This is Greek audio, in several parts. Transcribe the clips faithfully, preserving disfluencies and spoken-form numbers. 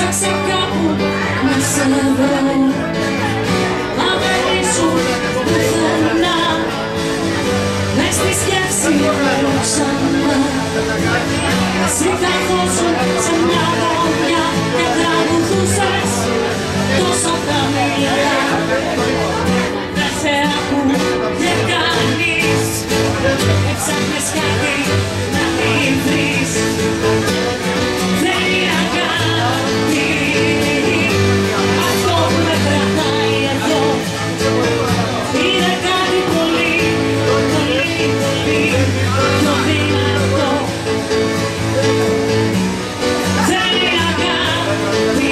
Ψάξα κάπου να σε βρω, μα δεν ήσουν πουθενά. Μες στη σκέψη θέλω ξανά. Εσύ καθόσουν σε μια γωνιά και τραγουδούσες τόσο χαμηλά. Δεν σε ακούγε κανείς, έψαχνες κάτι να μην βρεις. Δεν είναι αγάπη αυτό που με κρατάει εδώ. Είναι κάτι πολύ, πολύ, πολύ πιο δυνατό. Δεν είναι αγάπη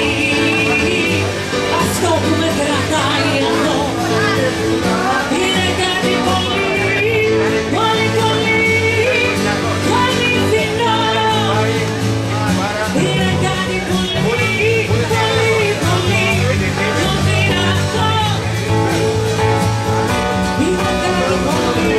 αυτό που με κρατάει εδώ. Είναι κάτι πολύ, πολύ, πολύ, πολύ φθηνό. Είναι κάτι πολύ, πολύ, πολύ πιο δυνατό. Είναι κάτι πολύ,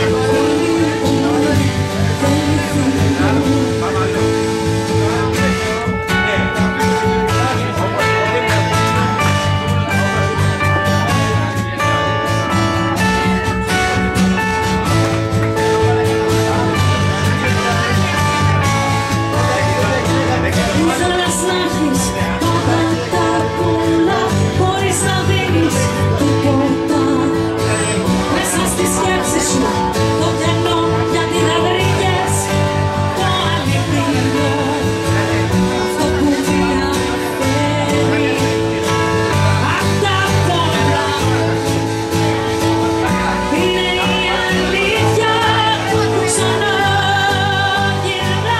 ήθελες να έχεις πάντα τα πολλά, χωρίς να δίνεις τίποτα. Μέσα στη σκέψη σου το κενό, γιατί δεν βρήκες το αληθινό. Αυτό που διαφέρει απ' τα πολλά είναι η αλήθεια που ξαναγυρνά.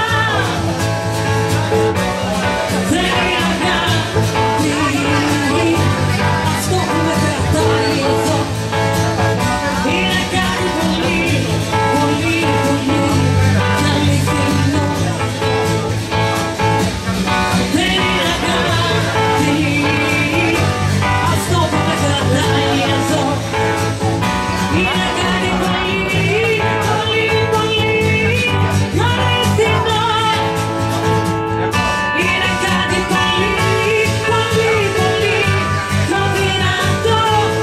Δεν είναι αγάπη αυτό που με κρατάει εδώ. Είναι κάτι πολύ, πολύ, πολύ αληθινό. Δεν είναι αγάπη αυτό που με κρατάει εδώ. Είναι κάτι πολύ, πολύ, πολύ αληθινό. Είναι κάτι πολύ, πολύ, πολύ πιο δυνατό.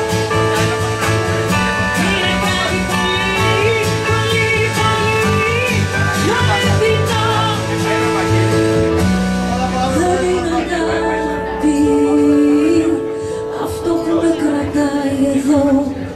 Είναι κάτι πολύ, πολύ, πολύ πιο αληθινό. Δεν είναι αγάπη αυτό που με κρατάει εδώ.